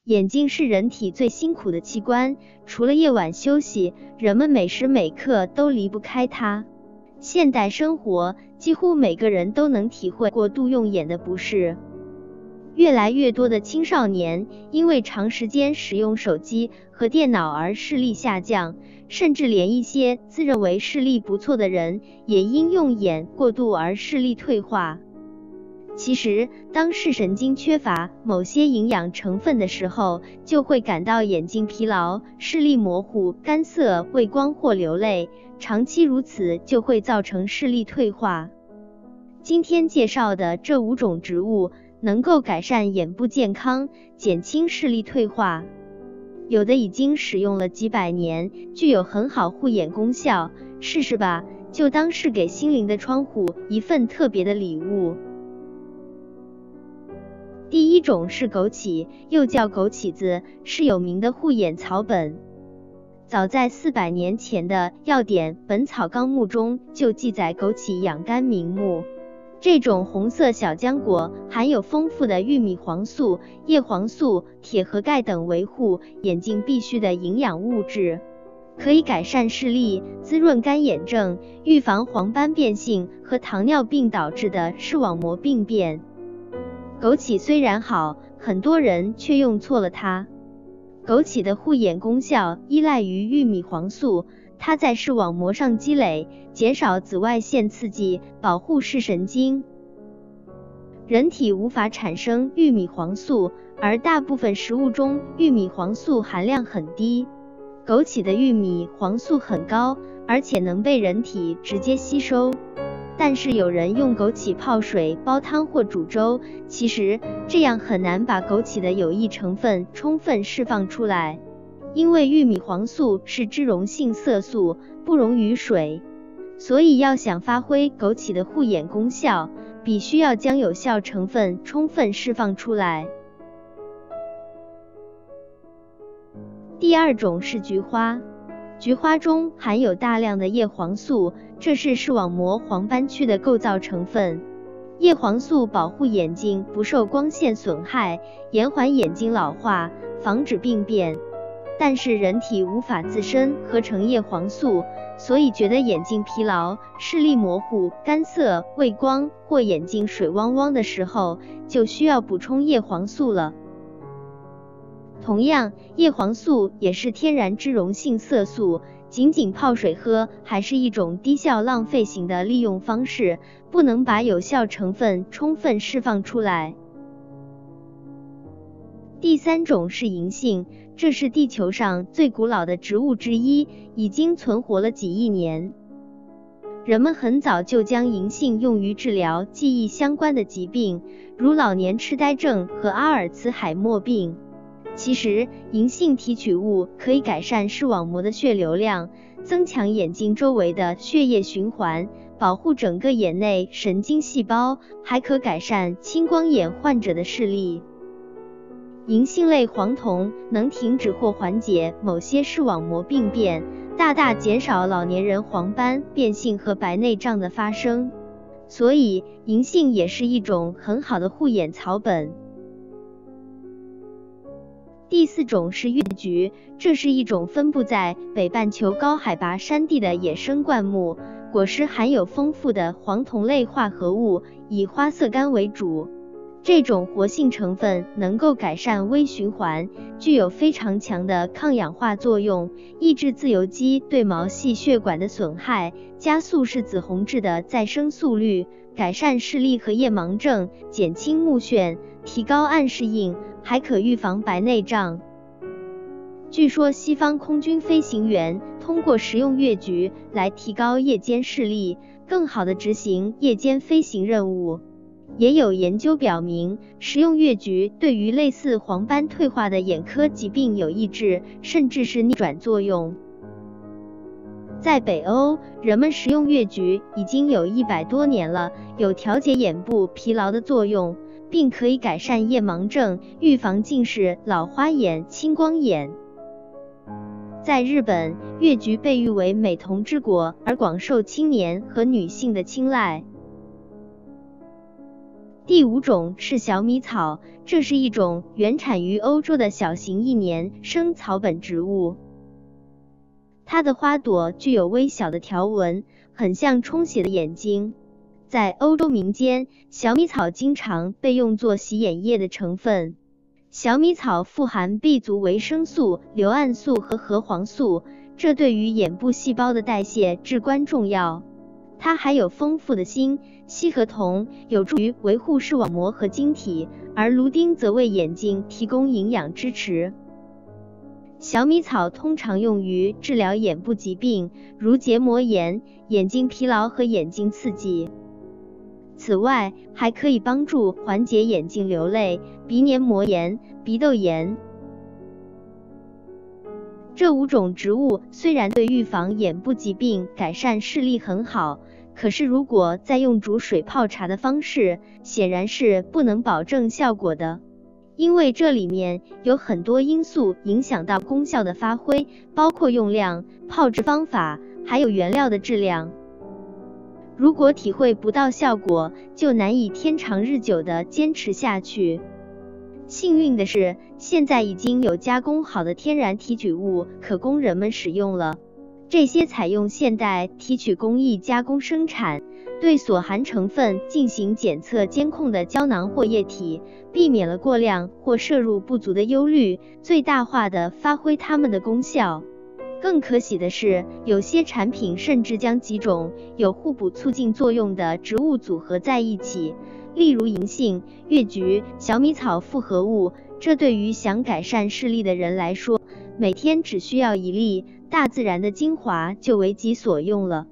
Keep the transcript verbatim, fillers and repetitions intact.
眼睛是人体最辛苦的器官，除了夜晚休息，人们每时每刻都离不开它。现代生活，几乎每个人都能体会过度用眼的不适。越来越多的青少年因为长时间使用手机和电脑而视力下降，甚至连一些自认为视力不错的人，也因用眼过度而视力退化。其实，当视神经缺乏某些营养成分的时候，就会感到眼睛疲劳、视力模糊、干涩、畏光或流泪，长期如此就会造成视力退化。今天介绍的这五种植物能够改善眼部健康，减轻视力退化。有的已经使用了几百年，具有很好护眼功效，试试吧，就当是给心灵的窗户一份特别的礼物。第一种是枸杞，又叫枸杞子，是有名的护眼草本。早在四百年前的药典《本草纲目》中就记载枸杞养肝明目。这种红色小浆果含有丰富的玉米黄素、叶黄素、铁和钙等维护眼睛必需的营养物质，可以改善视力，滋润干眼症，预防黄斑变性和糖尿病导致的视网膜病变。枸杞虽然好，很多人却用错了它。枸杞的护眼功效依赖于玉米黄素，它在视网膜上积累，减少紫外线刺激，保护视神经。人体无法产生玉米黄素，而大部分食物中玉米黄素含量很低。枸杞的玉米黄素很高，而且能被人体直接吸收。但是有人用枸杞泡水、煲汤或煮粥，其实这样很难把枸杞的有益成分充分释放出来。因为玉米黄素是脂溶性色素，不溶于水，所以要想发挥枸杞的护眼功效，必须要将有效成分充分释放出来。第二种是菊花，菊花中含有大量的叶黄素，这是视网膜黄斑区的构造成分。叶黄素保护眼睛不受光线损害，延缓眼睛老化，防止病变。但是人体无法自身合成叶黄素，所以觉得眼睛疲劳、视力模糊、干涩、畏光或眼睛水汪汪的时候，就需要补充叶黄素了。同样，叶黄素也是天然脂溶性色素，仅仅泡水喝还是一种低效浪费型的利用方式，不能把有效成分充分释放出来。第三种是银杏，这是地球上最古老的植物之一，已经存活了几亿年。人们很早就将银杏用于治疗记忆相关的疾病，如老年痴呆症和阿尔茨海默病。其实，银杏提取物可以改善视网膜的血流量，增强眼睛周围的血液循环，保护整个眼内神经细胞，还可改善青光眼患者的视力。银杏类黄酮能停止或缓解某些视网膜病变，大大减少老年人黄斑变性和白内障的发生。所以，银杏也是一种很好的护眼草本。第四种是月菊，这是一种分布在北半球高海拔山地的野生灌木，果实含有丰富的黄酮类化合物，以花色苷为主。这种活性成分能够改善微循环，具有非常强的抗氧化作用，抑制自由基对毛细血管的损害，加速视紫红质的再生速率，改善视力和夜盲症，减轻目眩，提高暗视应，还可预防白内障。据说西方空军飞行员通过食用月菊来提高夜间视力，更好地执行夜间飞行任务。也有研究表明，食用月菊对于类似黄斑退化的眼科疾病有抑制，甚至是逆转作用。在北欧，人们食用月菊已经有一百多年了，有调节眼部疲劳的作用，并可以改善夜盲症，预防近视、老花眼、青光眼。在日本，月菊被誉为美瞳之果，而广受青年和女性的青睐。 第五种是小米草，这是一种原产于欧洲的小型一年生草本植物。它的花朵具有微小的条纹，很像充血的眼睛。在欧洲民间，小米草经常被用作洗眼液的成分。小米草富含 B 族维生素、硫胺素和核黄素，这对于眼部细胞的代谢至关重要。它含有丰富的锌、硒和铜，有助于维护视网膜和晶体，而芦丁则为眼睛提供营养支持。小米草通常用于治疗眼部疾病，如结膜炎、眼睛疲劳和眼睛刺激。此外，还可以帮助缓解眼睛流泪、鼻黏膜炎、鼻窦炎。这五种植物虽然对预防眼部疾病、改善视力很好，可是如果再用煮水泡茶的方式，显然是不能保证效果的。因为这里面有很多因素影响到功效的发挥，包括用量、泡制方法，还有原料的质量。如果体会不到效果，就难以天长日久地坚持下去。幸运的是，现在已经有加工好的天然提取物可供人们使用了。这些采用现代提取工艺加工生产，对所含成分进行检测监控的胶囊或液体，避免了过量或摄入不足的忧虑，最大化地发挥它们的功效。更可喜的是，有些产品甚至将几种有互补促进作用的植物组合在一起，例如银杏、越橘、小米草复合物，这对于想改善视力的人来说，每天只需要一粒，大自然的精华就为己所用了。